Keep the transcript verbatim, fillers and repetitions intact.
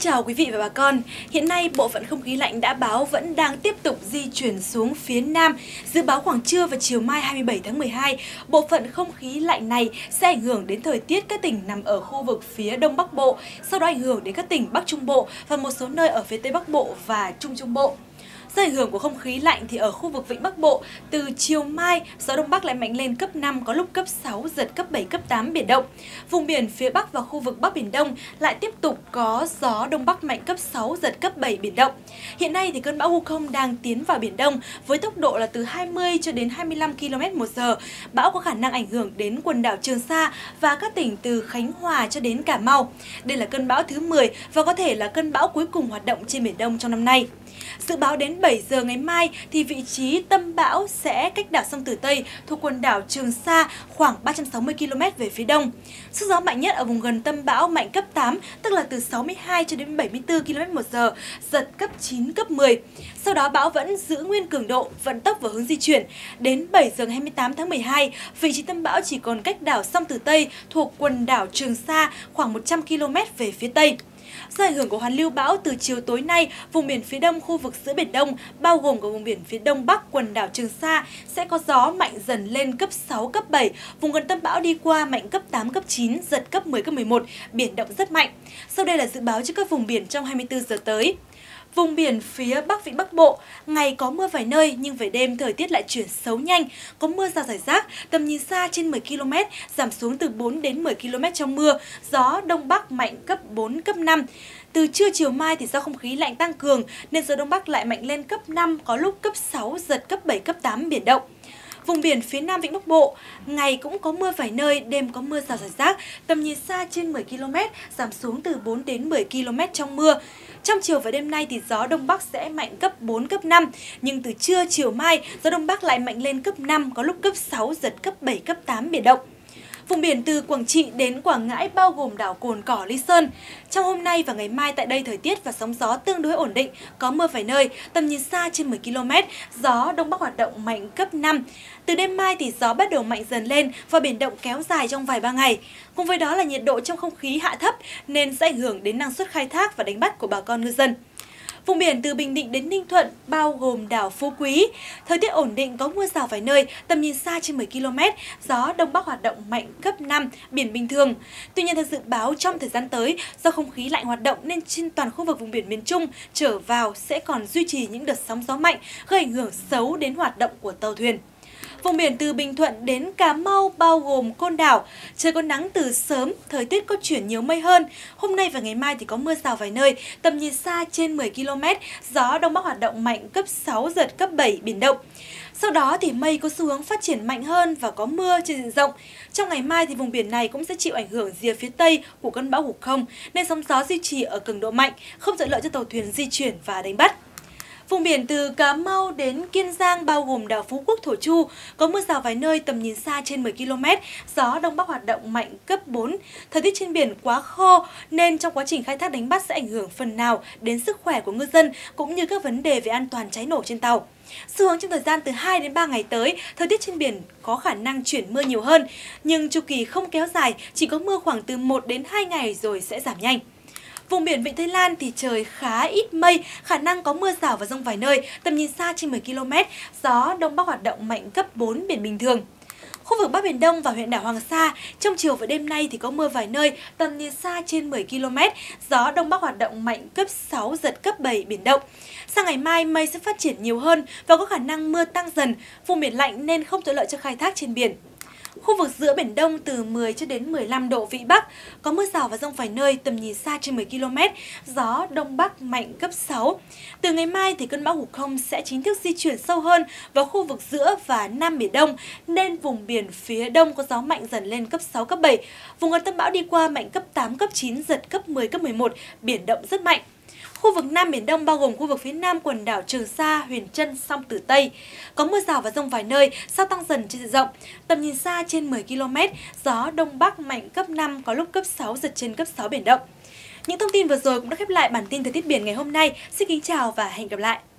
chào quý vị và bà con. Hiện nay, bộ phận không khí lạnh đã báo vẫn đang tiếp tục di chuyển xuống phía Nam. Dự báo khoảng trưa và chiều mai hai mươi bảy tháng mười hai, bộ phận không khí lạnh này sẽ ảnh hưởng đến thời tiết các tỉnh nằm ở khu vực phía Đông Bắc Bộ, sau đó ảnh hưởng đến các tỉnh Bắc Trung Bộ và một số nơi ở phía Tây Bắc Bộ và Trung Trung Bộ. Do ảnh hưởng của không khí lạnh thì ở khu vực Vịnh Bắc Bộ, từ chiều mai, gió Đông Bắc lại mạnh lên cấp năm, có lúc cấp sáu, giật cấp bảy, cấp tám biển động. Vùng biển phía Bắc và khu vực Bắc Biển Đông lại tiếp tục có gió Đông Bắc mạnh cấp sáu, giật cấp bảy biển động. Hiện nay thì cơn bão Gukong đang tiến vào Biển Đông với tốc độ là từ hai mươi cho đến hai mươi lăm ki lô mét một giờ. Bão có khả năng ảnh hưởng đến quần đảo Trường Sa và các tỉnh từ Khánh Hòa cho đến Cà Mau. Đây là cơn bão thứ mười và có thể là cơn bão cuối cùng hoạt động trên Biển Đông trong năm nay. Dự báo đến bảy giờ ngày mai thì vị trí tâm bão sẽ cách đảo Song Tử Tây thuộc quần đảo Trường Sa khoảng ba trăm sáu mươi ki lô mét về phía đông. Sức gió mạnh nhất ở vùng gần tâm bão mạnh cấp tám, tức là từ sáu mươi hai cho đến bảy mươi tư ki lô mét một giờ, giật cấp chín, cấp mười. Sau đó bão vẫn giữ nguyên cường độ, vận tốc và hướng di chuyển. Đến bảy giờ ngày hai mươi tám tháng mười hai, vị trí tâm bão chỉ còn cách đảo Song Tử Tây thuộc quần đảo Trường Sa khoảng một trăm ki lô mét về phía tây. Do ảnh hưởng của hoàn lưu bão, từ chiều tối nay, vùng biển phía đông khu vực giữa Biển Đông, bao gồm cả vùng biển phía đông bắc quần đảo Trường Sa, sẽ có gió mạnh dần lên cấp sáu, cấp bảy. Vùng gần tâm bão đi qua mạnh cấp tám, cấp chín, giật cấp mười, cấp mười một, biển động rất mạnh. Sau đây là dự báo cho các vùng biển trong hai mươi tư giờ tới. Vùng biển phía Bắc Vịnh Bắc Bộ, ngày có mưa vài nơi nhưng về đêm thời tiết lại chuyển xấu nhanh, có mưa rào rải rác, tầm nhìn xa trên mười ki lô mét, giảm xuống từ bốn đến mười ki lô mét trong mưa, gió Đông Bắc mạnh cấp bốn, cấp năm. Từ trưa chiều mai thì do không khí lạnh tăng cường nên gió Đông Bắc lại mạnh lên cấp năm, có lúc cấp sáu, giật cấp bảy, cấp tám biển động. Vùng biển phía Nam Vịnh Bắc Bộ, ngày cũng có mưa vài nơi, đêm có mưa rào rải rác, tầm nhìn xa trên mười ki lô mét, giảm xuống từ bốn đến mười ki lô mét trong mưa. Trong chiều và đêm nay thì gió Đông Bắc sẽ mạnh cấp bốn, cấp năm, nhưng từ trưa chiều mai, gió Đông Bắc lại mạnh lên cấp năm, có lúc cấp sáu, giật cấp bảy, cấp tám biển động. Vùng biển từ Quảng Trị đến Quảng Ngãi bao gồm đảo Cồn Cỏ, Lý Sơn. Trong hôm nay và ngày mai tại đây thời tiết và sóng gió tương đối ổn định, có mưa vài nơi, tầm nhìn xa trên mười ki lô mét, gió Đông Bắc hoạt động mạnh cấp năm. Từ đêm mai thì gió bắt đầu mạnh dần lên và biển động kéo dài trong vài ba ngày. Cùng với đó là nhiệt độ trong không khí hạ thấp nên sẽ ảnh hưởng đến năng suất khai thác và đánh bắt của bà con ngư dân. Vùng biển từ Bình Định đến Ninh Thuận bao gồm đảo Phú Quý, thời tiết ổn định, có mưa rào vài nơi, tầm nhìn xa trên mười ki lô mét, gió Đông Bắc hoạt động mạnh cấp năm, biển bình thường. Tuy nhiên theo dự báo trong thời gian tới, do không khí lạnh hoạt động nên trên toàn khu vực vùng biển miền Trung trở vào sẽ còn duy trì những đợt sóng gió mạnh gây ảnh hưởng xấu đến hoạt động của tàu thuyền. Vùng biển từ Bình Thuận đến Cà Mau bao gồm Côn Đảo, trời có nắng từ sớm, thời tiết có chuyển nhiều mây hơn. Hôm nay và ngày mai thì có mưa rào vài nơi, tầm nhìn xa trên mười ki lô mét, gió Đông Bắc hoạt động mạnh cấp sáu, giật cấp bảy, biển động. Sau đó thì mây có xu hướng phát triển mạnh hơn và có mưa trên diện rộng. Trong ngày mai thì vùng biển này cũng sẽ chịu ảnh hưởng rìa phía tây của cơn bão Gukong nên sóng gió duy trì ở cường độ mạnh, không thuận lợi cho tàu thuyền di chuyển và đánh bắt. Vùng biển từ Cà Mau đến Kiên Giang bao gồm đảo Phú Quốc, Thổ Chu, có mưa rào vài nơi, tầm nhìn xa trên mười ki lô mét, gió Đông Bắc hoạt động mạnh cấp bốn. Thời tiết trên biển quá khô nên trong quá trình khai thác đánh bắt sẽ ảnh hưởng phần nào đến sức khỏe của ngư dân cũng như các vấn đề về an toàn cháy nổ trên tàu. Xu hướng trong thời gian từ hai đến ba ngày tới, thời tiết trên biển có khả năng chuyển mưa nhiều hơn, nhưng chu kỳ không kéo dài, chỉ có mưa khoảng từ một đến hai ngày rồi sẽ giảm nhanh. Vùng biển Vịnh Thái Lan thì trời khá ít mây, khả năng có mưa rào và dông vài nơi, tầm nhìn xa trên mười ki lô mét, gió Đông Bắc hoạt động mạnh cấp bốn, biển bình thường. Khu vực Bắc Biển Đông và huyện đảo Hoàng Sa, trong chiều và đêm nay thì có mưa vài nơi, tầm nhìn xa trên mười ki lô mét, gió Đông Bắc hoạt động mạnh cấp sáu, giật cấp bảy, biển động. Sang ngày mai, mây sẽ phát triển nhiều hơn và có khả năng mưa tăng dần, vùng biển lạnh nên không thuận lợi cho khai thác trên biển. Khu vực giữa Biển Đông từ mười cho đến mười lăm độ vĩ Bắc, có mưa rào và dông vài nơi, tầm nhìn xa trên mười ki lô mét, gió Đông Bắc mạnh cấp sáu. Từ ngày mai thì cơn bão Gukong sẽ chính thức di chuyển sâu hơn vào khu vực giữa và Nam Biển Đông, nên vùng biển phía đông có gió mạnh dần lên cấp sáu, cấp bảy. Vùng gần tâm bão đi qua mạnh cấp tám, cấp chín, giật cấp mười, cấp mười một, biển động rất mạnh. Khu vực Nam Biển Đông bao gồm khu vực phía Nam quần đảo Trường Sa, Huyền Trân, Song Tử Tây. Có mưa rào và dông vài nơi, sau tăng dần trên diện rộng. Tầm nhìn xa trên mười ki lô mét, gió Đông Bắc mạnh cấp năm, có lúc cấp sáu, giật trên cấp sáu biển động. Những thông tin vừa rồi cũng đã khép lại bản tin thời tiết biển ngày hôm nay. Xin kính chào và hẹn gặp lại!